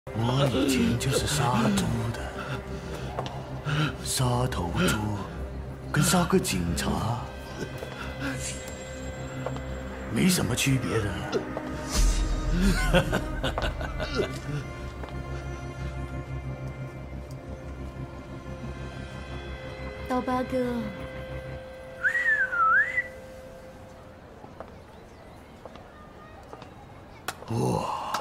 我以前就是杀猪的，杀头猪跟杀个警察没什么区别的。 刀疤哥， 哇！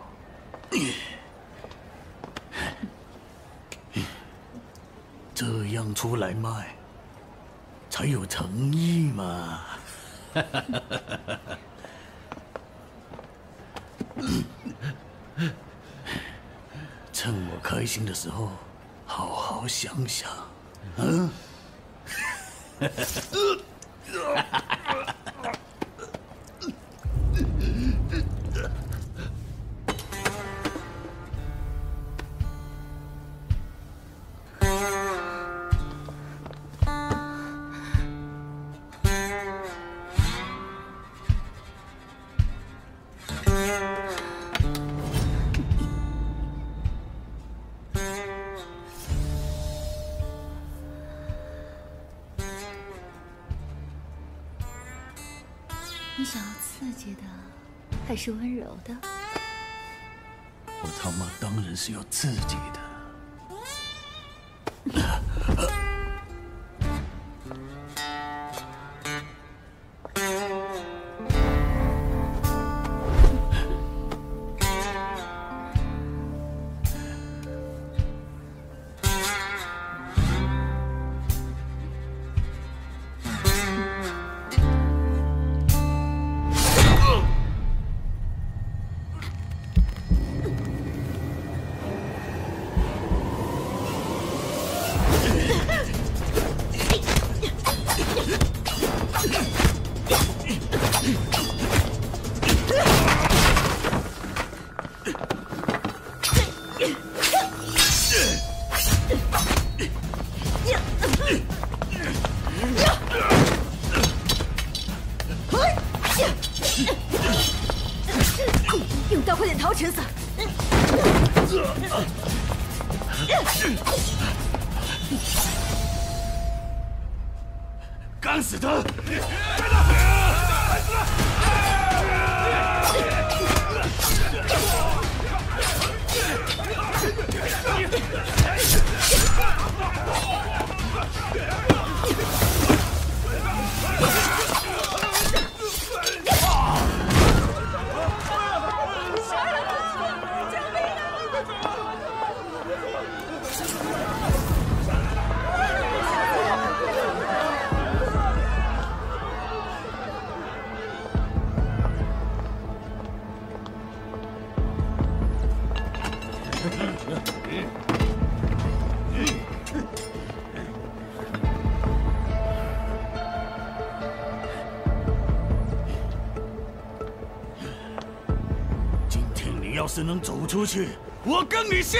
这样出来卖，才有诚意嘛！趁我开心的时候，好好想想，嗯。 你想要刺激的，还是温柔的？ 我他妈当然是要刺激的。 用刀快点逃，陈嫂！ 干死他！今天你要是能走出去，我跟你姓。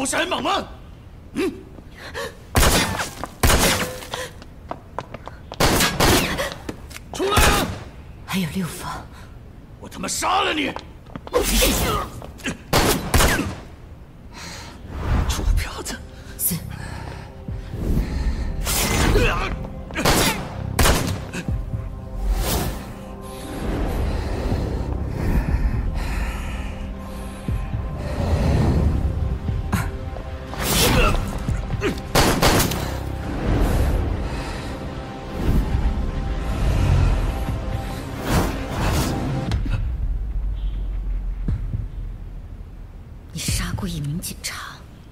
山莽吗？出来啊！ 还有6方， 我他妈杀了你！猪婊子！ 死！你杀过一名警察。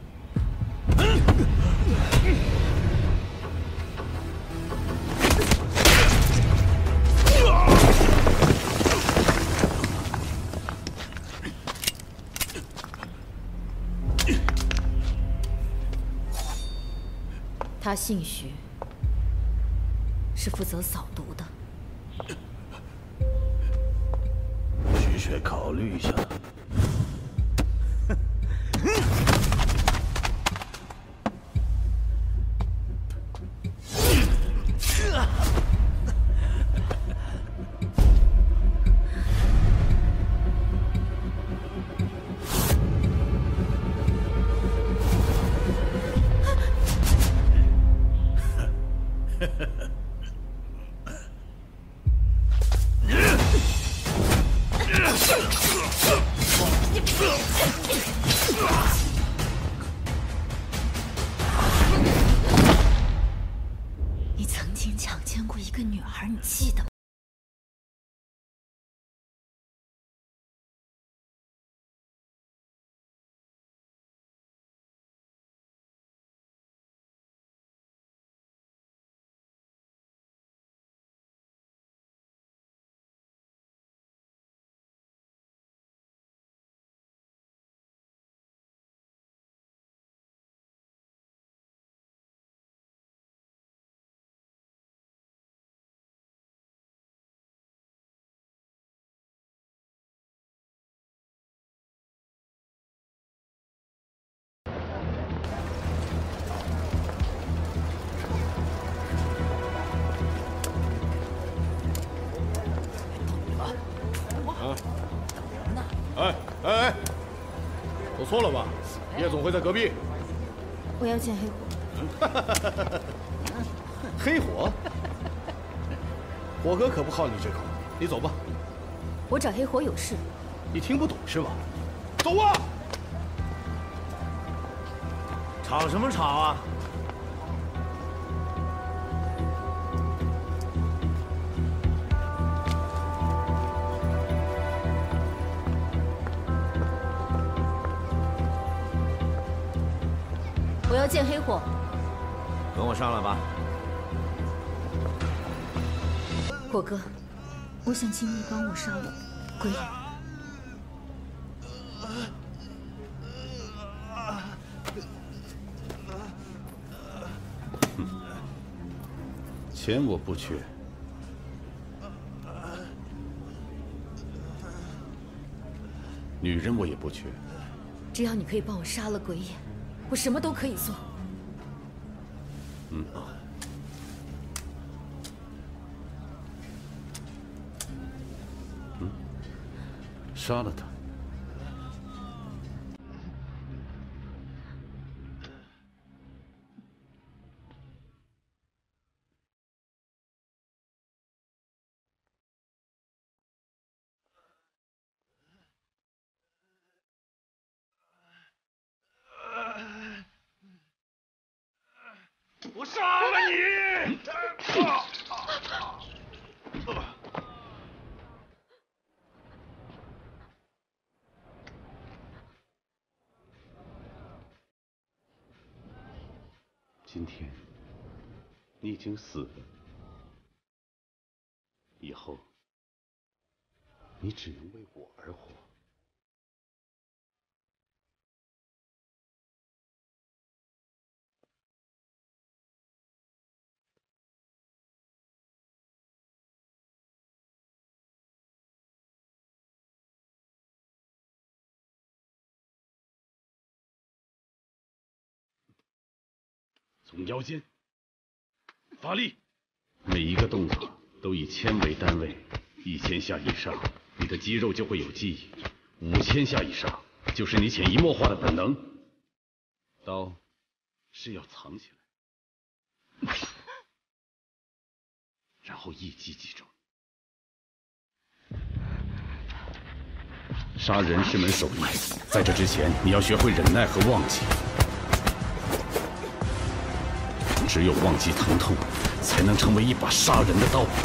他姓徐，是负责扫毒的。 徐雪考虑一下。 你曾经强奸过一个女孩，你记得吗？ 哎，走错了吧？夜总会在隔壁。 我要见黑火。 黑火？火哥可不好你这口，你走吧。 我找黑火有事。 你听不懂是吗？走啊！ 吵什么吵啊？ 我要见黑火。 跟我上来吧。 火哥，我想请你帮我杀了鬼眼。 钱我不缺，女人我也不缺。 只要你可以帮我杀了鬼眼，我什么都可以做。 杀了他。 我杀了你！ 今天你已经死了，以后你只能为我而活。 从腰间发力，每一个动作都以千为单位，1000下以上，你的肌肉就会有记忆；5000下以上，就是你潜移默化的本能。刀是要藏起来，然后一击即中。杀人是门手艺，在这之前，你要学会忍耐和忘记。只有忘记疼痛，才能成为一把杀人的刀。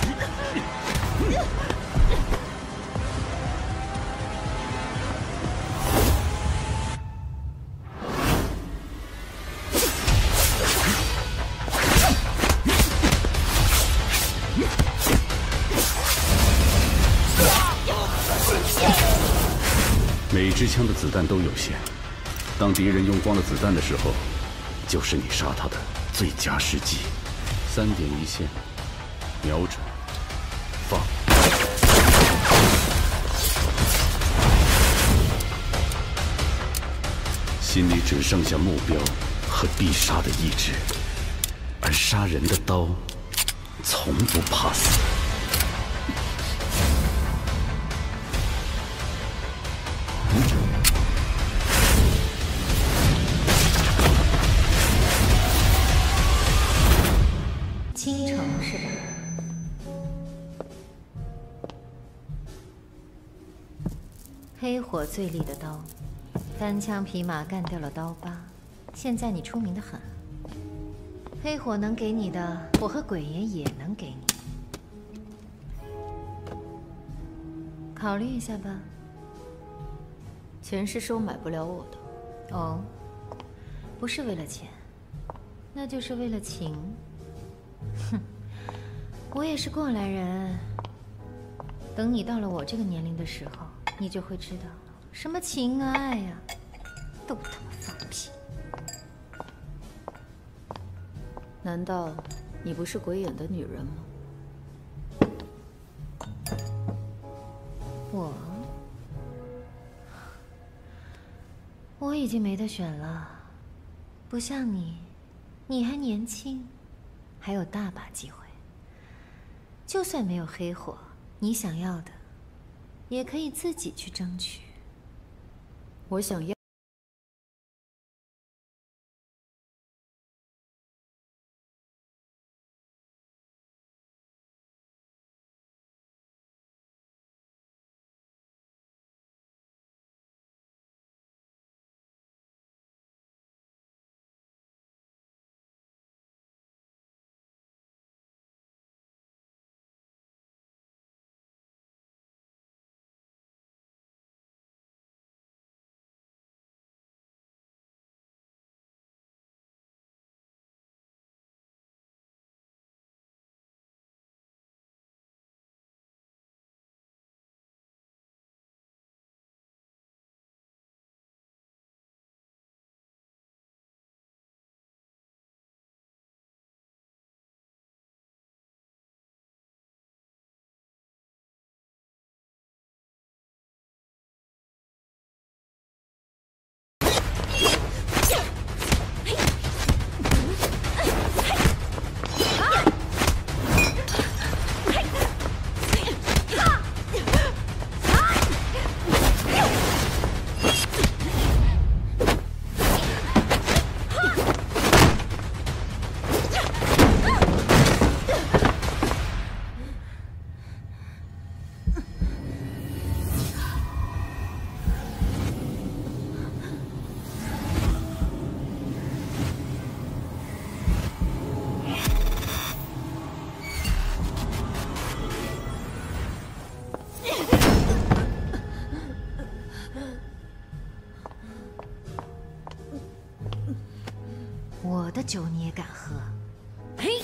每支枪的子弹都有限，当敌人用光了子弹的时候，就是你杀他的最佳时机。3点一线，瞄准，放。心里只剩下目标和必杀的意志，而杀人的刀从不怕死。 倾城是吧？黑火最利的刀，单枪匹马干掉了刀疤。现在你出名的很，黑火能给你的，我和鬼爷也能给你。考虑一下吧。 钱是收买不了我的。 哦，不是为了钱，那就是为了情。哼，我也是过来人。等你到了我这个年龄的时候，你就会知道，什么情啊爱呀，都他妈放屁。 难道你不是鬼眼的女人吗？ 我已经没得选了，不像你，你还年轻，还有大把机会。就算没有黑火，你想要的，也可以自己去争取。 我想要。 我的酒你也敢喝？嘿！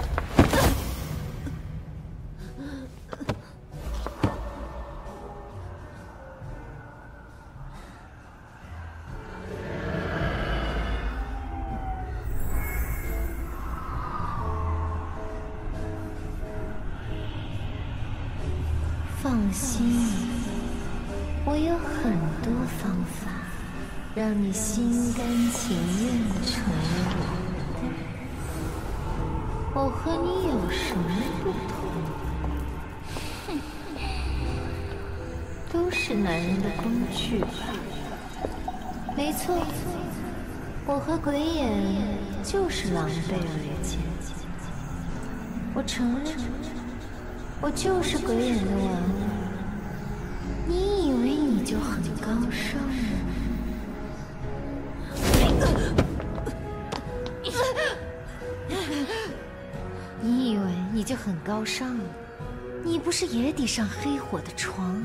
放心，我有很多方法，让你心甘情愿成为我的。 我和你有什么不同？哼，都是男人的工具吧。没错，我和鬼眼就是狼狈而见。我承认，我就是鬼眼的玩物。你以为你就很高尚吗？你以为你就很高尚了？你不是也得上黑火的床？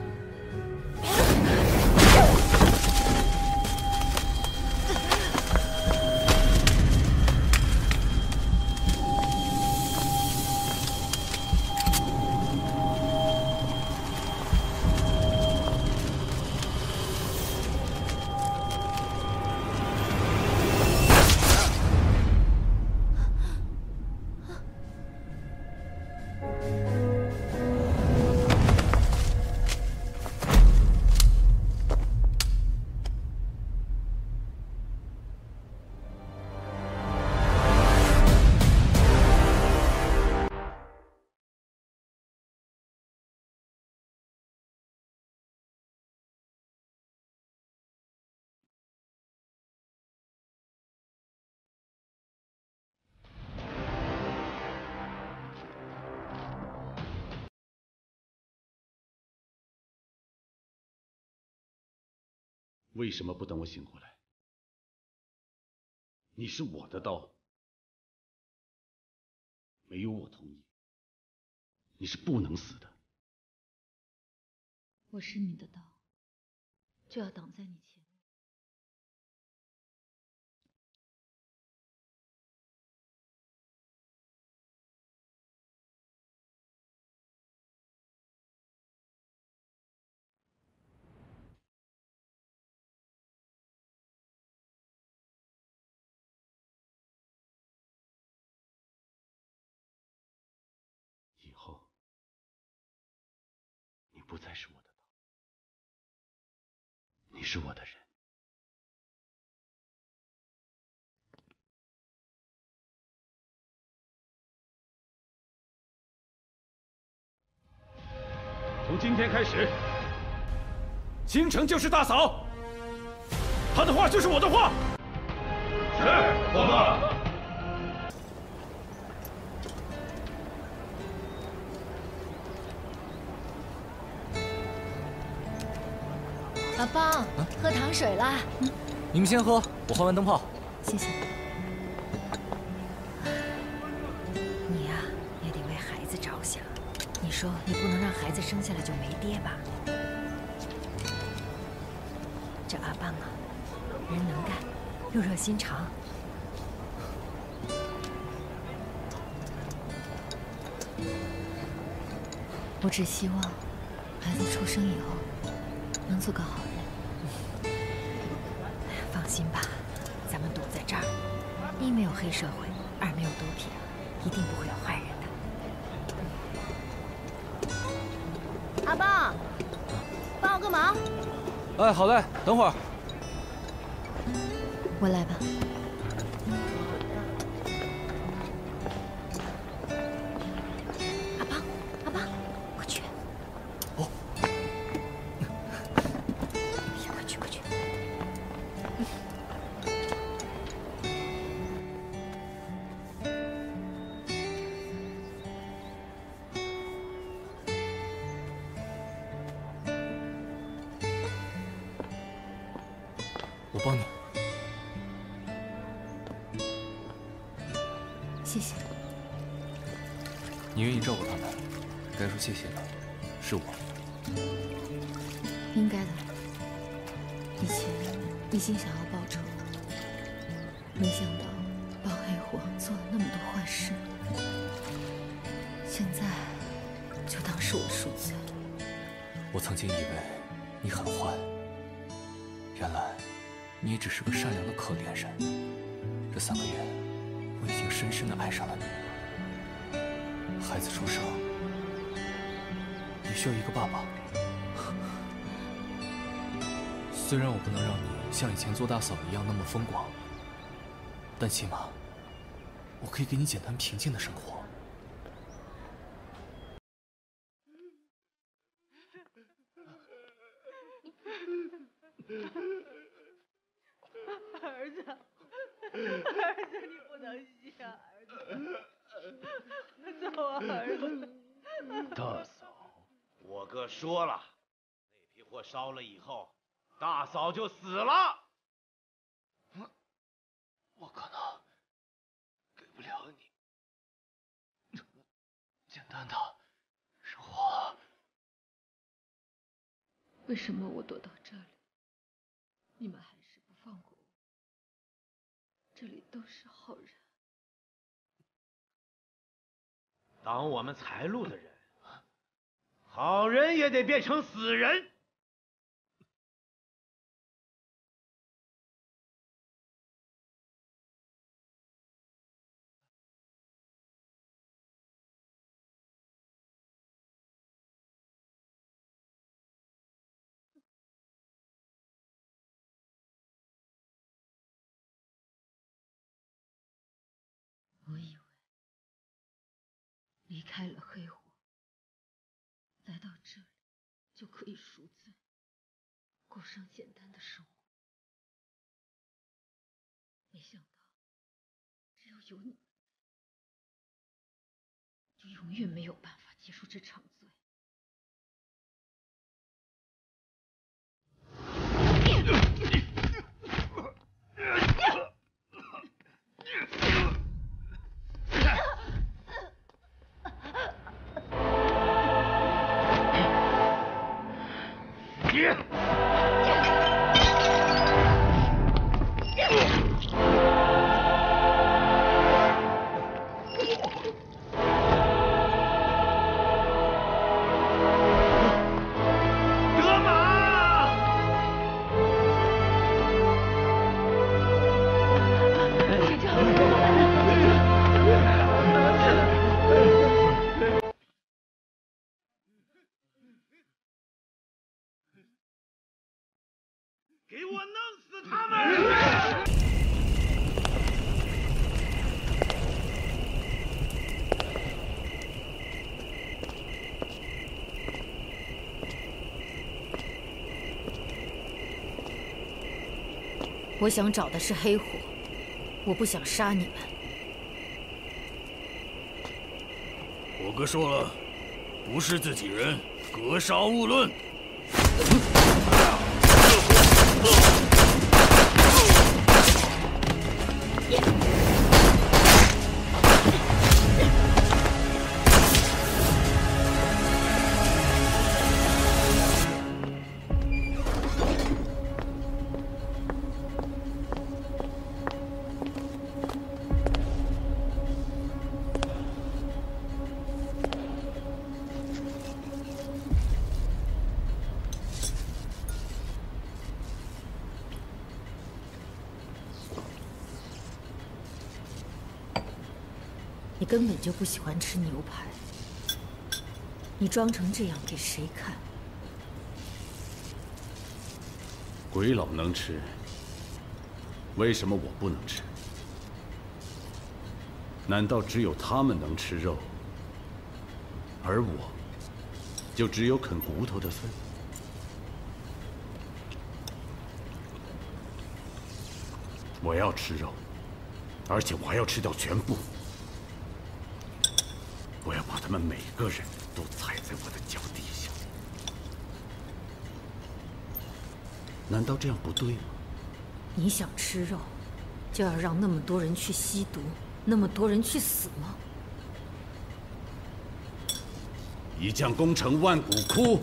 为什么不等我醒过来？你是我的刀，没有我同意，你是不能死的。 我是你的刀，就要挡在你前面。 以后，你不再是我的刀，你是我的人。从今天开始，京城就是大嫂，她的话就是我的话。是，伯伯。 阿邦，喝糖水啦！ 你们先喝，我换完灯泡。 谢谢。你呀，也得为孩子着想。你说你不能让孩子生下来就没爹吧？这阿邦啊，人能干，又热心肠。我只希望孩子出生以后能做个好人。放心吧，咱们赌在这儿，一没有黑社会，二没有毒品，一定不会有坏人的。阿邦，帮我个忙。 哎，好嘞，等会儿。 我来吧。阿邦，阿邦，快去！ 哦。 哎呀，快去，快去！ 我帮你。 谢谢。 你愿意照顾他们，该说谢谢的是我。 应该的。以前一心想要报仇，没想到帮黑火做了那么多坏事，现在就当是我赎罪。 我曾经以为你很坏，原来你也只是个善良的可怜人。这3个月，我已经深深地爱上了你。孩子出生，也需要一个爸爸。虽然我不能让你像以前做大嫂一样那么风光，但起码我可以可以给你简单平静的生活。 儿子，儿子，你不能下，儿子，走啊，儿子。 大嫂，我哥说了，那批货烧了以后，大嫂就死了。 我可能给不了你简单的生活。 为什么我躲到这里，你们还是不放过我？这里都是好人。 挡我们财路的人，好人也得变成死人。 我以为离开了黑火，来到这里就可以赎罪，过上简单的生活。没想到，只要有你们在，就永远没有办法结束这场罪。给我弄死他们！ 我想找的是黑火，我不想杀你们。 我哥说了，不是自己人，格杀勿论。 你根本就不喜欢吃牛排，你装成这样给谁看？ 鬼佬能吃，为什么我不能吃？难道只有他们能吃肉，而我就只有啃骨头的份？我要吃肉，而且我还要吃掉全部。我要把他们每个人都踩在我的脚底下。难道这样不对吗？ 你想吃肉，就要让那么多人去吸毒，那么多人去死吗？ 一将功成万骨枯。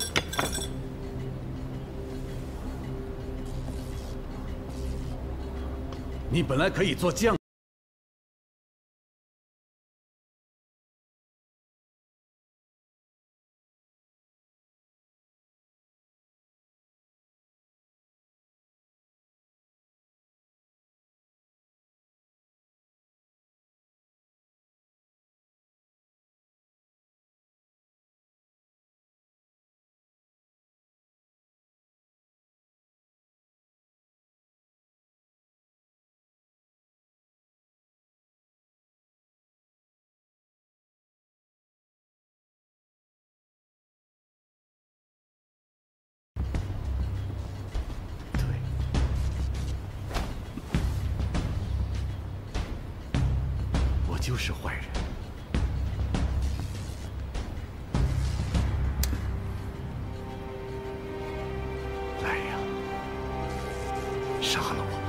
你本来可以做将。 就是坏人。来呀，杀了我！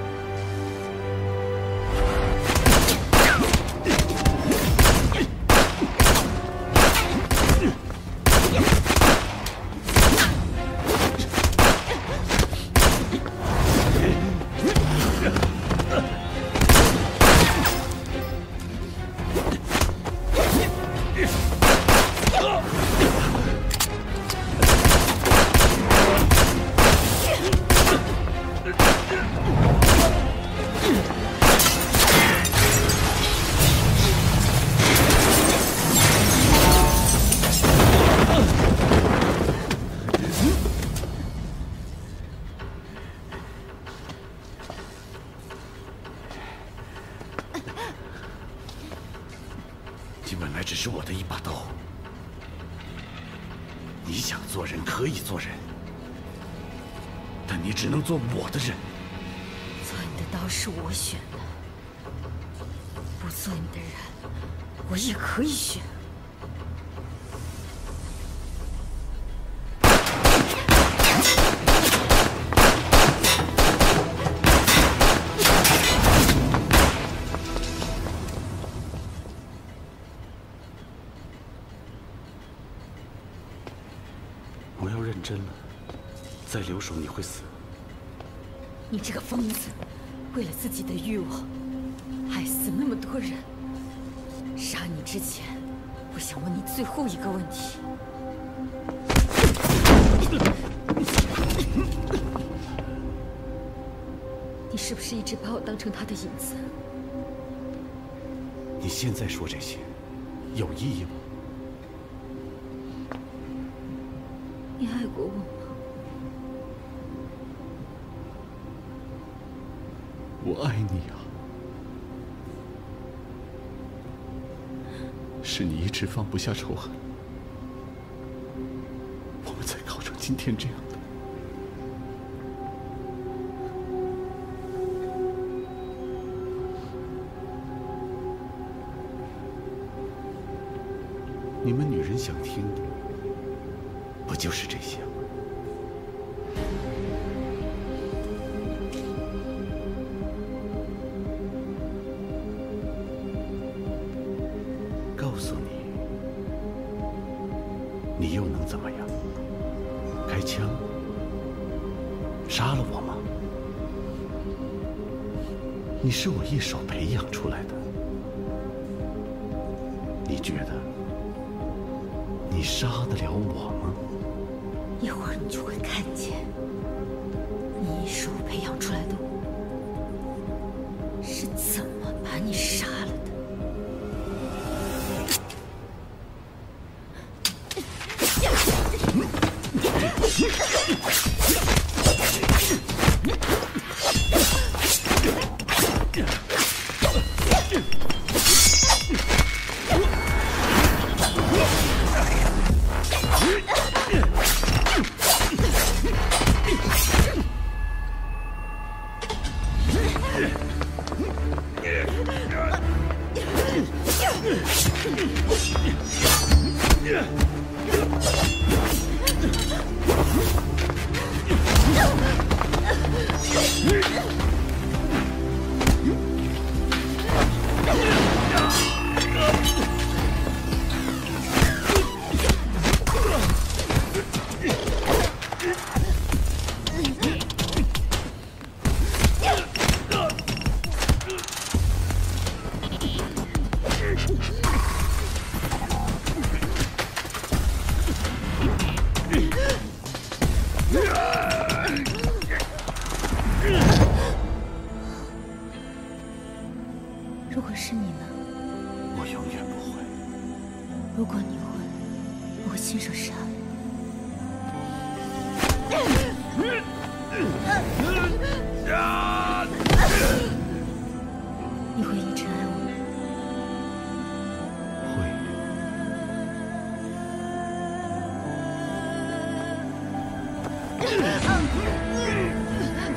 你本来只是我的一把刀，你想做人可以做人，但你只能做我的人。 做你的刀是我选的，不做你的人，我也可以选。 我要认真了，再留手你会死。 你这个疯子，为了自己的欲望，害死那么多人。杀你之前，我想问你最后一个问题：你是不是一直把我当成他的影子？ 你现在说这些，有意义吗？ 你爱过我吗？ 我爱你啊！是你一直放不下仇恨，我们才搞成今天这样的。你们女人想听的。 不就是这些吗？告诉你，你又能怎么样？开枪？杀了我吗？你是我一手培养出来的，你觉得你杀得了我吗？ 一会儿你就会看见，你一手培养出来的我是怎么把你杀了的。如果是你呢？ 我永远不会。 如果你会，我会亲手杀你。你会一直爱我吗？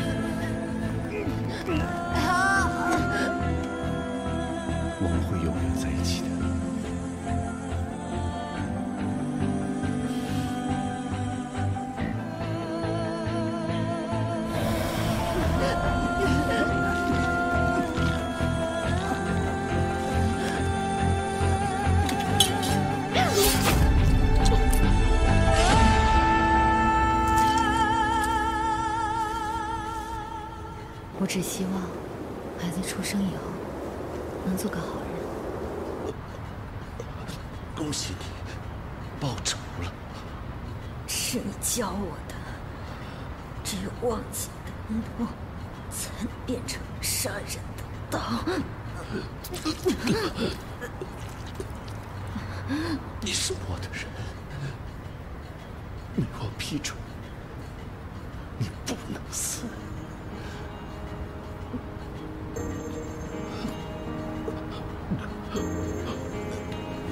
我们会永远在一起的。 我只希望孩子出生以后能做个好人。 恭喜你，报仇了。 是你教我的，只有忘记的一步，才能变成杀人的刀。 你是我的人，没我批准，你不能死。